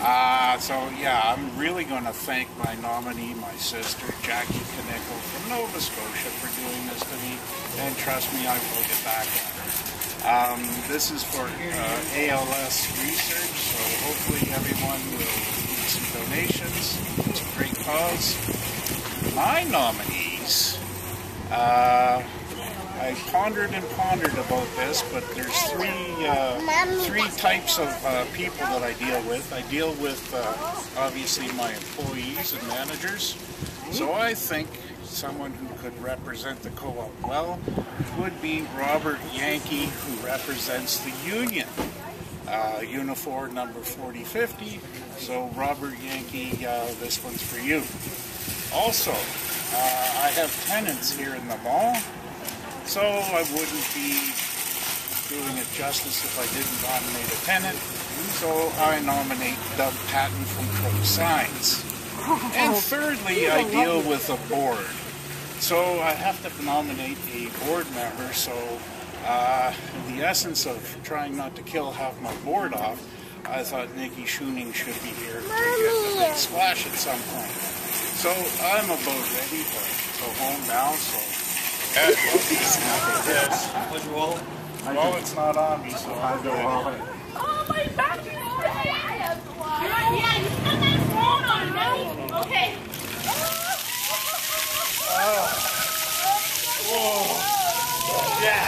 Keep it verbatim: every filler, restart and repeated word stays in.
Uh, so yeah, I'm really going to thank my nominee, my sister, Jackie Knickel from Nova Scotia, for doing this to me, and trust me, I will get back at her. Um, this is for uh, A L S research, so hopefully everyone will do some donations. It's a great cause. My nominees, uh, I pondered and pondered about this, but there's three uh, three types of uh, people that I deal with. I deal with uh, obviously my employees and managers. So I think someone who could represent the co-op well would be Robert Yankee, who represents the union. Uh, Unifor number forty fifty. So Robert Yankee, uh, this one's for you. Also, uh, I have tenants here in the mall. So I wouldn't be doing it justice if I didn't nominate a tenant. So I nominate Doug Patton from Crow Signs. And thirdly, I deal with a board. So I have to nominate a board member. So uh, in the essence of trying not to kill half my board off, I thought Nikki Schooning should be here to get the big splash at some point. So I'm about ready to go home now. So. Yes. Well, well, it's not on me, so I go on. Oh, my back is dead. Yeah, you put that phone on now. Okay. Oh. Whoa. Yeah.